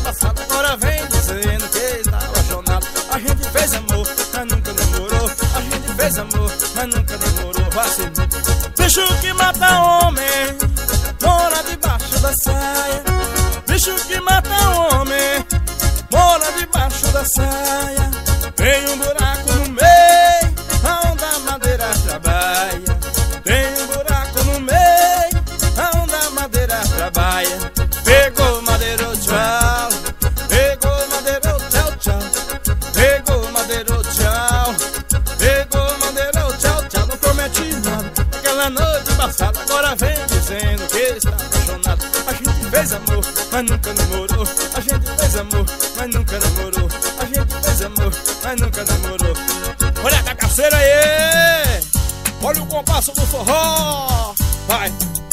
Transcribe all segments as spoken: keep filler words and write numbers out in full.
passada, agora vem dizendo que está apaixonado. A gente fez amor, mas nunca namorou. A gente fez amor, mas nunca namorou. Vacilou. Bicho que mata homem mora debaixo da saia. Bicho que mata homem mora debaixo da saia. Tem um buraco no meio aonde a madeira trabalha. Tem um buraco no meio aonde a madeira trabalha. Pegou madeira, tchau. Pegou madeira, tchau, tchau. Pegou madeira, tchau. Pegou madeira, tchau, tchau. Não prometi nada aquela noite passada, agora vem dizendo que está apaixonado. A gente fez amor, mas nunca namorou. A gente fez amor, mas nunca namorou. A gente fez amor, mas nunca namorou. Olha a cagaceira aí! Olha o compasso do forró! Vai!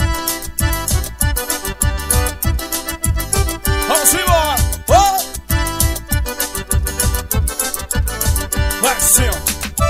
Vamos embora! Oh! Vai sim, ó!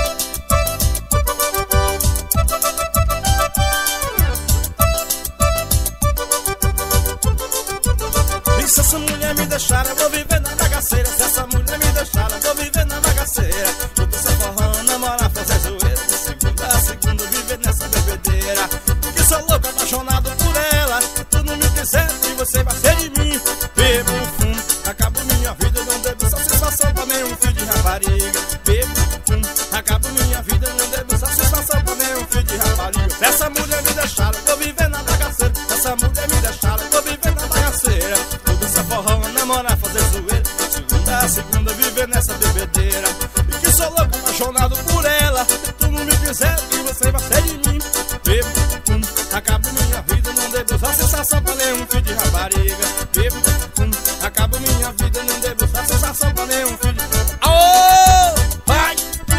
Se essa mulher me deixar, eu vou viver na bagaceira. Se essa mulher me deixar, eu vou viver na bagaceira. Tudo só forró, namorar, fazer zoeira. De segunda a segunda, viver nessa bebedeira. Porque sou louco, apaixonado por ela. Tu não me quiser e você vai ser de mim. Bebo, fumo, acabo minha vida. Não devo satisfação pra nenhum filho de rapariga. Bebo, fumo, acabo minha vida. Não devo satisfação pra nenhum filho de rapariga. Se essa mulher me deixar, eu vou viver na bagaceira. Se essa mulher me deixar, eu vou viver na bagaceira. Forró, namorar, fazer zoeira. Segunda a segunda, viver nessa bebedeira. E que sou louco, apaixonado por ela. Tu não me quiser e você vai ser de mim. Bebo, hum, acabo minha vida. Não devo só sensação pra nenhum filho de rapariga. Bebo, hum, acabo minha vida. Não devo só sensação pra nenhum filho de... Aô! Vai!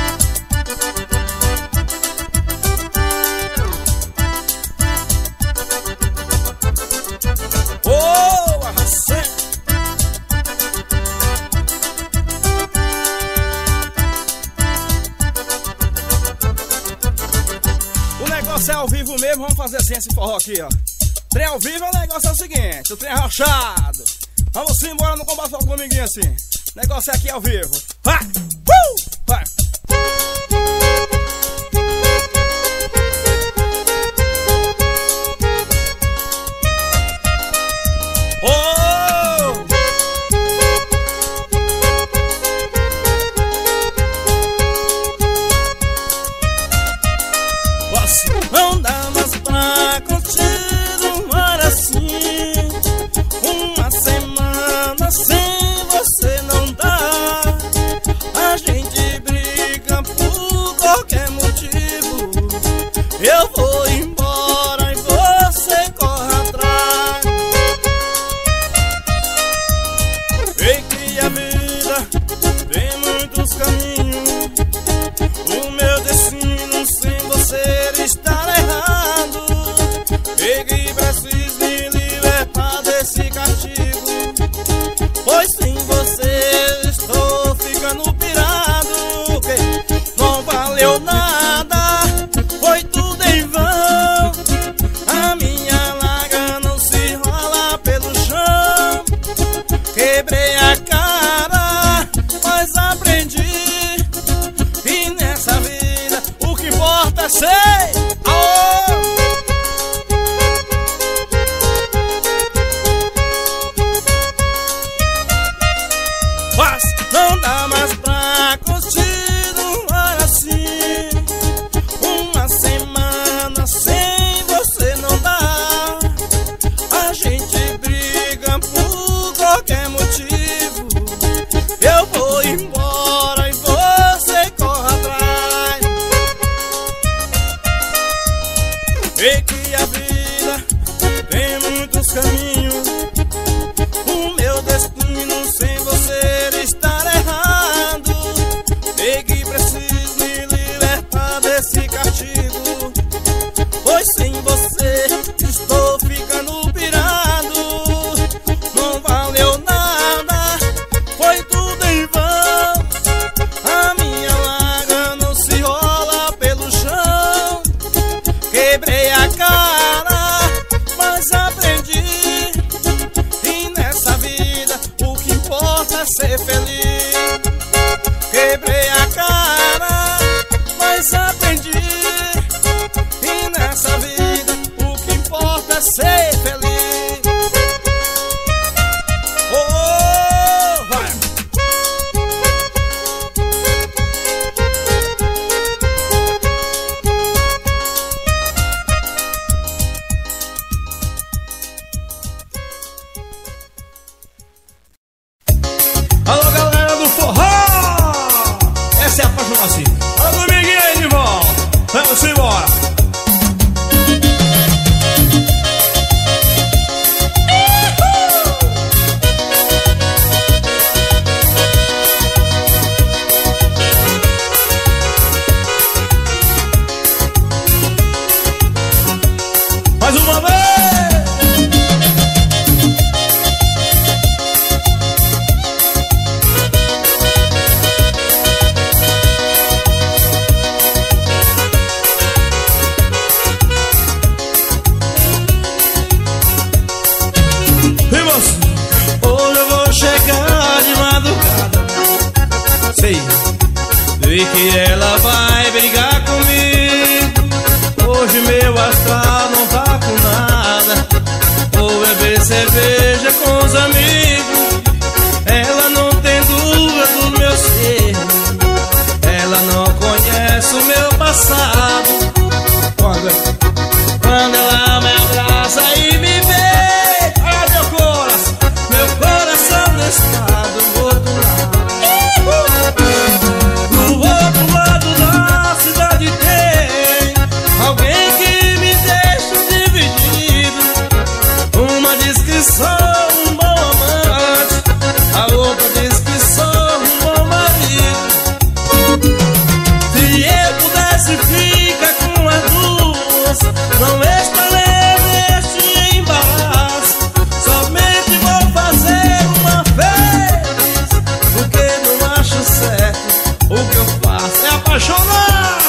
Oh, arrasei! O negócio é ao vivo mesmo, vamos fazer assim esse forró aqui, ó. Trem ao vivo, o negócio é o seguinte, o trem é arrochado. Vamos embora no combate com o amiguinho assim. O negócio é aqui ao vivo. Vai! Uh! Vai! Não dá mais pra continuar assim. Uma semana sem você não dá. A gente briga por qualquer motivo. Eu vou embora e você corre atrás. Vê que a vida tem muitos caminhos. O meu destino sem você está errado. Peguei, preciso me libertar desse castigo. Pois sem você estou ficando pirado. Que não valeu nada, foi tudo em vão. A minha laga não se rola pelo chão. Quebrei a cara, mas aprendi. E nessa vida o que importa é ser. Mas não dá mais pra continuar assim. Uma semana sem você não dá. A gente briga por qualquer motivo. Eu vou embora e você corre atrás. Vê que a vida tem muitos caminhos. O meu destino sem você estar errado. Peguei importa ser feliz. Quebrei a cara, mas aprendi. E nessa vida o que importa é ser feliz. Oh, vai! Alô, galera do forró! Essa é a paixão assim. Alô, Dominguinho aí de volta. Vamos embora. Mais uma vez! Hoje eu vou chegar de madrugada. Sei, sei que ela vai brigar comigo. Hoje meu astral não tá com nada. Vou beber cerveja com os amigos. Ela não tem dúvida do meu ser. Ela não conhece o meu passado. Quando, quando ela me abraça e me vê, ah, meu coração, meu coração está do outro lado. Do outro lado da cidade tem alguém que me deixa dividido. Uma diz que sou um bom amante, a outra diz que sou um bom marido. Se eu pudesse ficar com as duas, não estaria neste embaraço. Somente vou fazer uma vez, porque não acho certo. O que eu faço é apaixonar.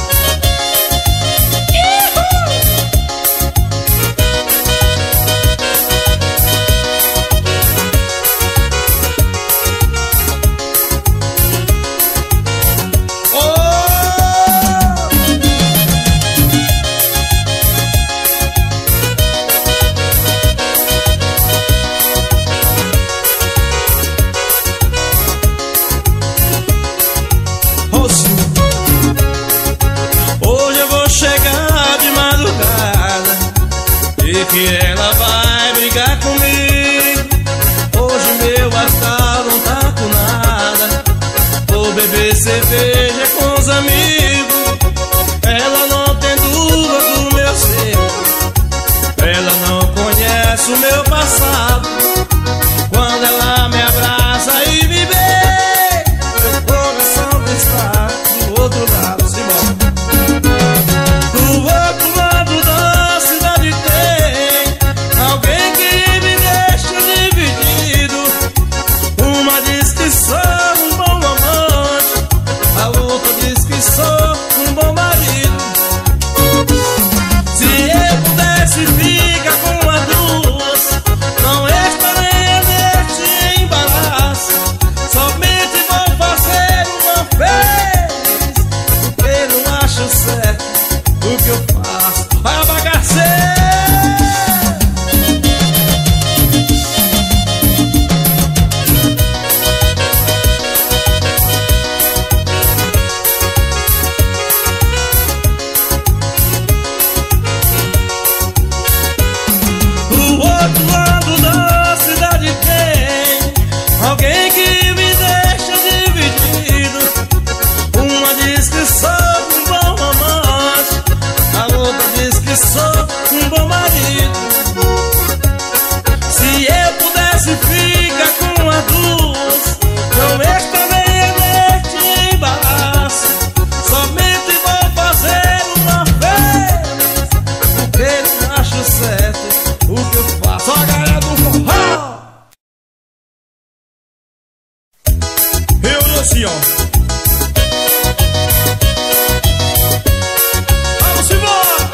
Que ela vai brigar comigo. Hoje meu astral não tá com nada. Vou beber cerveja com os amigos. Ela não tem dúvida do meu ser. Ela não conhece o meu passado. Quando ela me abraça e me vê, meu coração está do outro lado. Simbora. Do outro lado da cidade tem alguém que me deixa dividido. Uma diz que sou um bom amante, a outra diz que sou um bom marido. Se eu pudesse ficar com as duas, não estaria neste embaraço. Somente vou fazer uma vez, porque não acho certo o que eu faço. Vai bagaceiro! Alguém que me deixa dividido. Uma diz que sou um bom amante, a outra diz que sou um bom marido. Se eu pudesse ficar com as duas, não estaria neste embaraço. Somente vou fazer uma vez, porque não acho certo o que eu faço. Só a galera do forró. assim, ó. Vamos embora!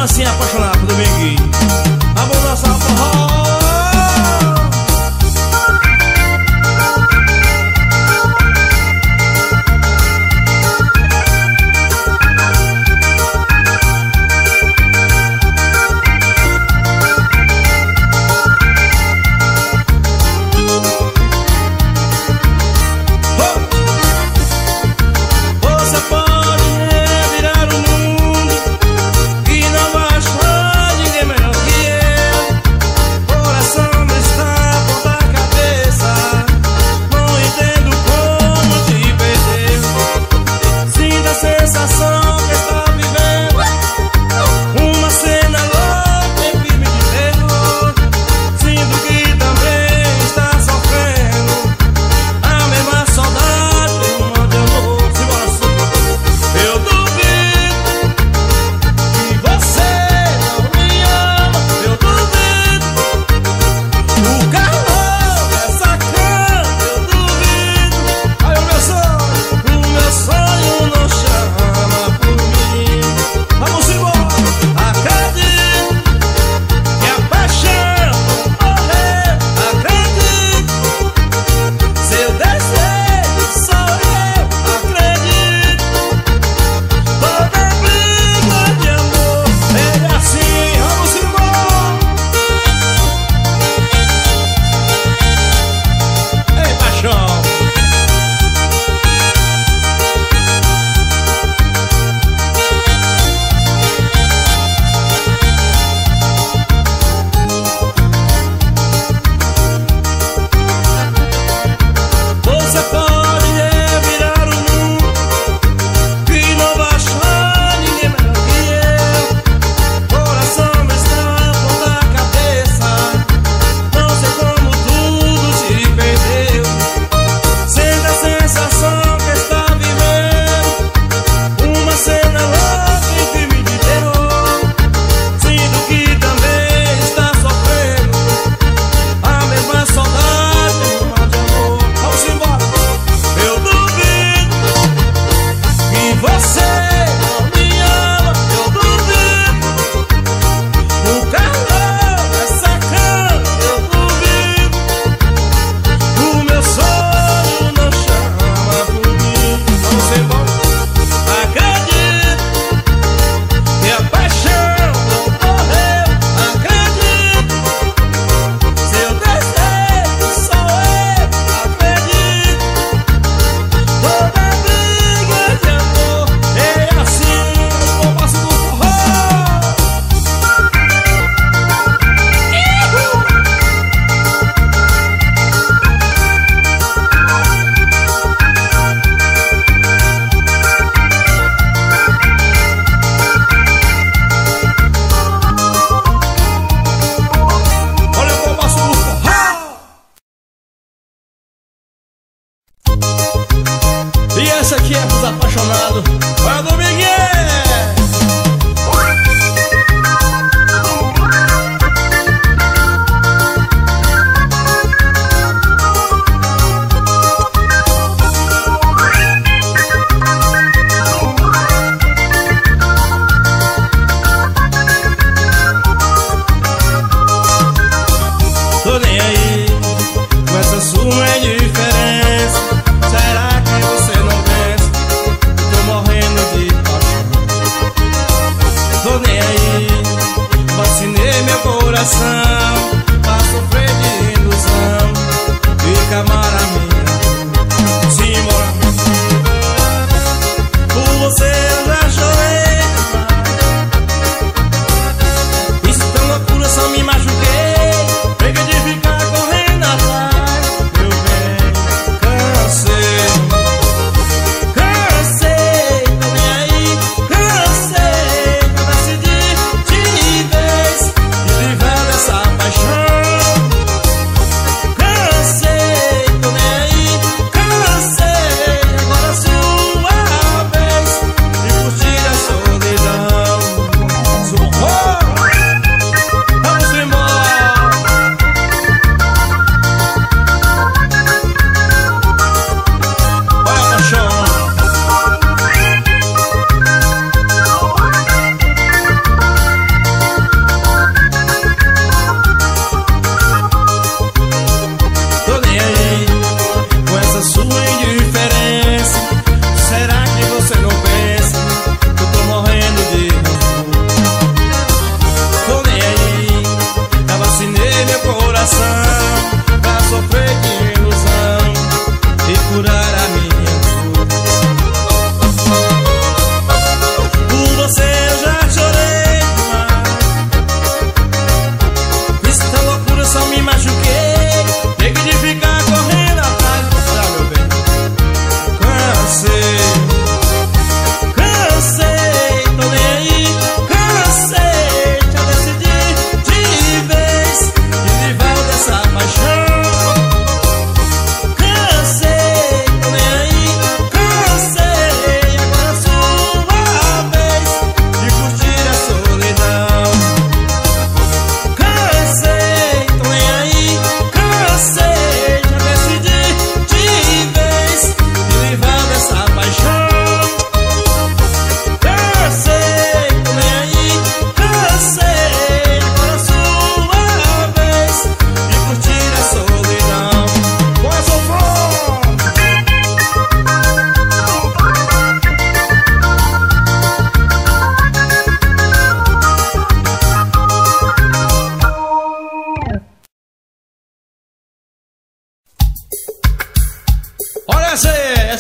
dancinha apaixonada pro Dominguinho. Vamos dançar forró. Você pode revirar o mundo e não vai achar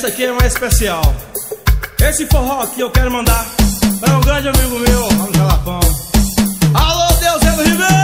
Essa aqui é mais especial. Esse forró aqui eu quero mandar para um grande amigo meu lá no Jalapão. Alô, Deuselo Ribeiro!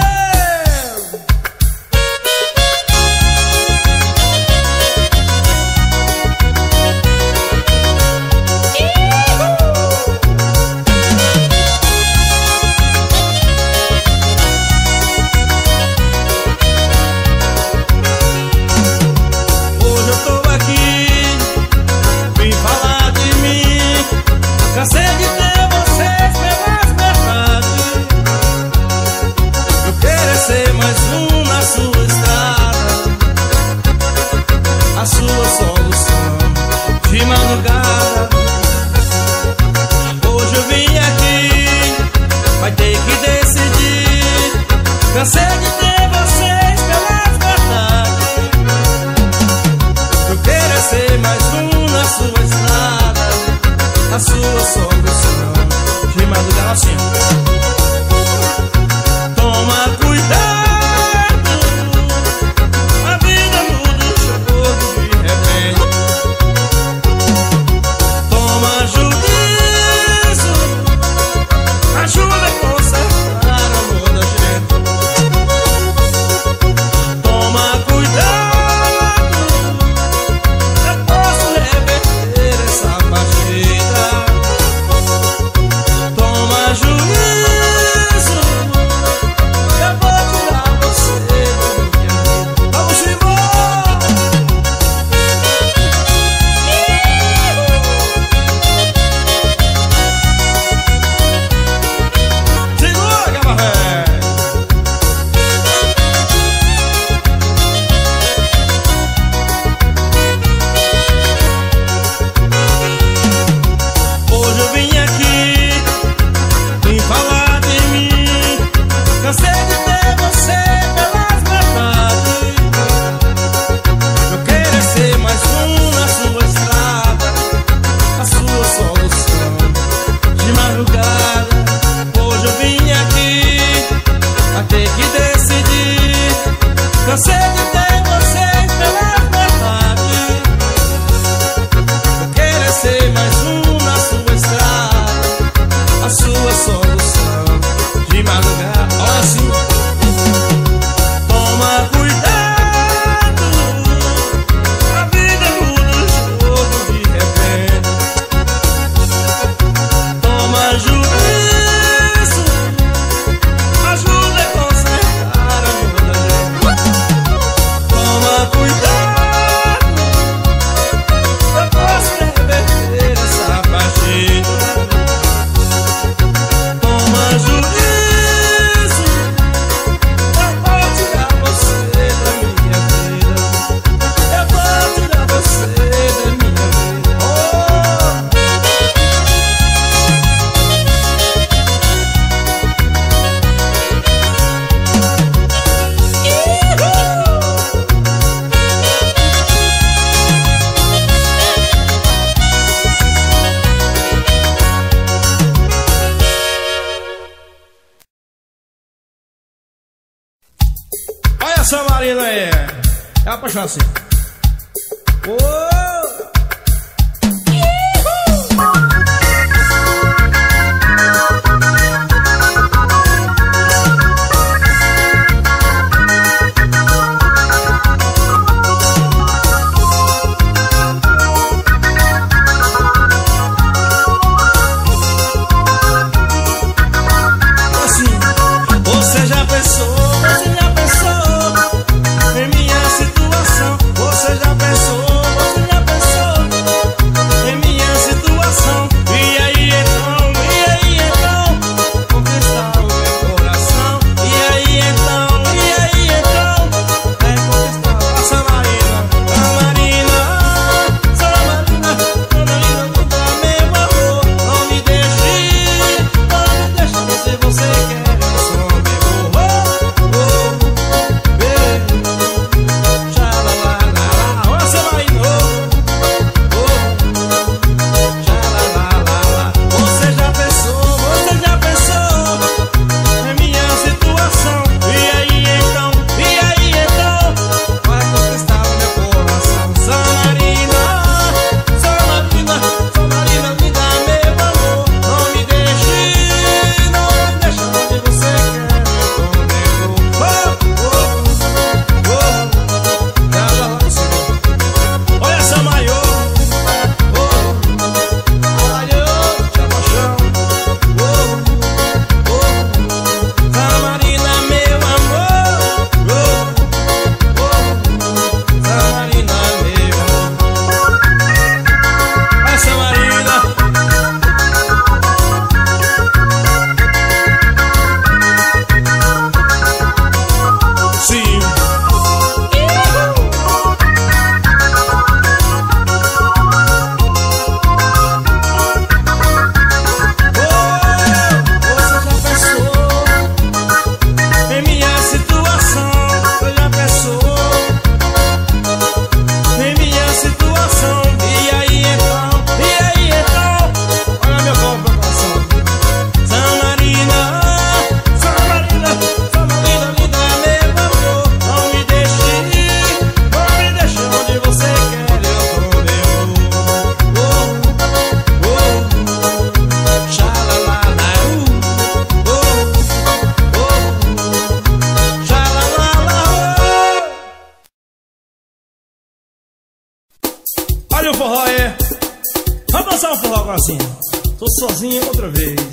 Cansei de ter vocês pelas metades. Eu quero ser mais um na sua estrada. A sua solução de madrugada. Hoje eu vim aqui, vai ter que decidir. Cansei de ter vocês pelas metades. Eu quero ser mais um na sua estrada. A sua solução de madrugada assim. Toma cuidado, a vida muda o jogo de repente. Toma juízo, ajuda a consertar o amor da gente. Toma cuidado, eu posso reverter essa partida. Toma juízo, eu vou tirar você da minha vida. Vamos embora! Segura, Gabarré! Hoje eu vim aqui, vim falar de mim. Cansei de ter você pelas metades. Eu quero ser mais um na sua estrada. A sua solução de madrugada. Hoje eu vim aqui, vai ter que decidir. Cansei de ter você pelas metades. Eu quero ser mais um na sua estrada. A sua solução de madrugada. Olha assim. Toma cuidado, a vida muda o jogo de repente. Toma juízo, ajuda a consertar a vida da gente. Toma cuidado, eu posso reverter essa partida. Toma juízo, eu vou tirar você da minha vida. Eu vou tirar você da minha vida. Oh! Olha essa Marina aí. É apaixonada assim. Oh! Assim, você já pensou, você já pensou em minha situação? Você já pensou, você já dançar um forró com assim. Tô sozinho outra vez.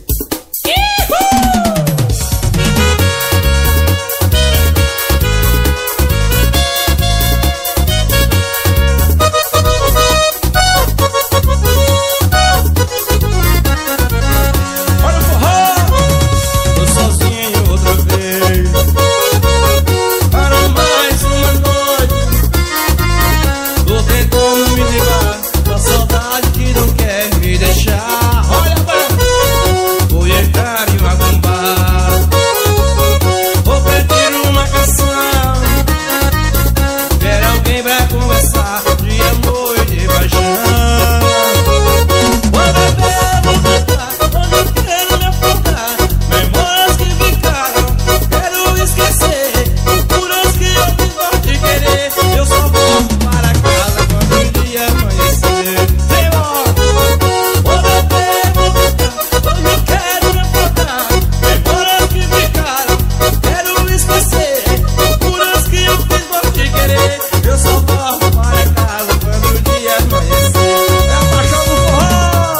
Olha o forró. Tô sozinho outra vez. Para mais uma noite. Tô tentando me livrar da saudade que não quer me deixar. Olha, vou entrar em uma bomba. Vou pedir uma canção. Quero alguém pra conversar de amor e de paixão. Vou beber, vou cantar, eu quero me afundar. Memórias que ficaram, quero esquecer. Loucuras que eu fiz por te querer. Eu só volto para casa quando o dia amanhecer. Senhor, vou beber, vou cantar, hoje eu quero me afundar. Memórias que ficaram, quero esquecer. Loucuras que eu fiz por te querer. Eu só volto para casa quando o dia amanhecer. É a paixão do forró.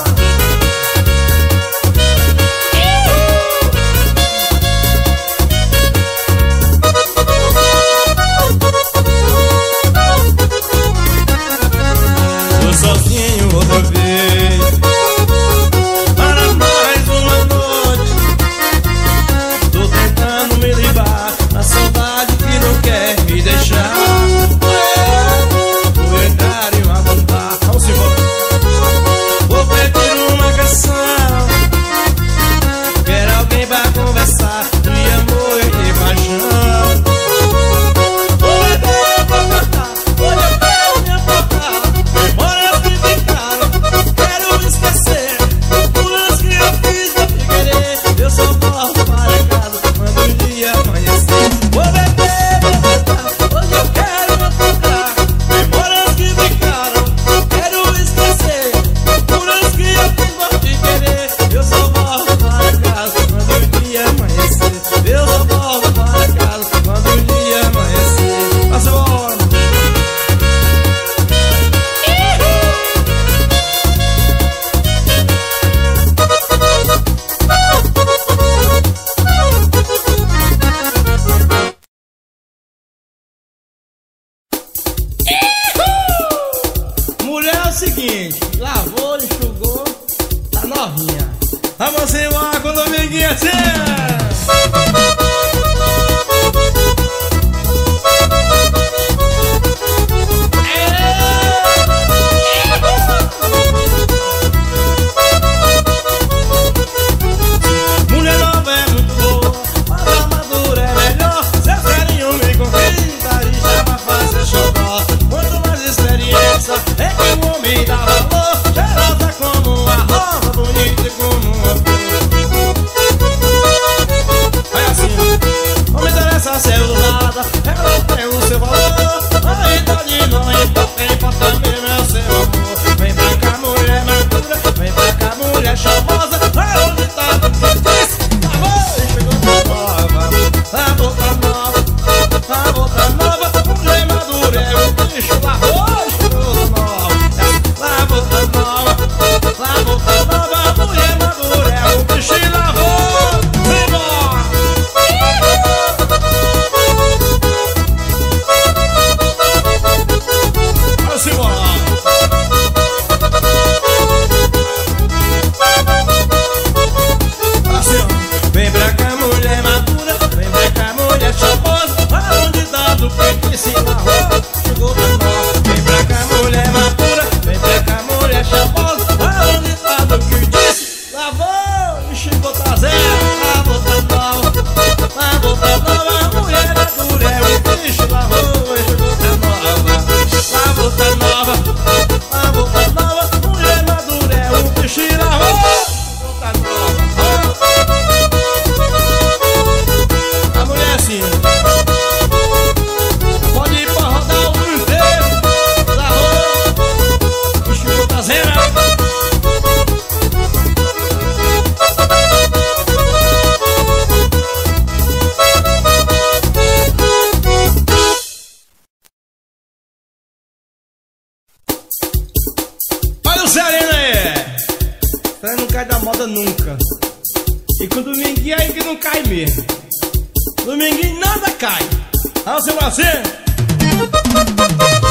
Tô sozinho outra vez. Para mais uma noite. Tô tentando me livrar da saudade que não quer me deixar. Vou entrar em uma bomba. Vamos embora. Vou pedir uma canção. Quero alguém pra conversar de amor e de paixão. Vou beber, vou cantar, hoje eu quero me afundar. Memórias que ficaram, quero esquecer. Loucuras que eu fiz pra te querer. Eu só volto para casa quando o dia amanhecer. Vou beber, vou cantar, hoje eu quero me afundar. Memórias que ficaram, quero esquecer. Loucuras que eu fiz pra te querer. Eu só volto para casa quando o dia amanhecer. Eu só volto para casa quando o dia amanhecer. Vai embora. Mulher é o seguinte, lavou, enxugou, tá novinha. Vamos embora com o Dominguinho assim. Mulher nova é muito boa, mas a madura é melhor. Seu carinho me conquista e já vai fazer xodó. Quanto mais experiência é que o homem dá valor. Cheirosa como uma rosa, bonita como uma flor. volta nunca. E com dominguinho aí que não cai mesmo. Dominguinho nada cai. Ah, seu Marcelo.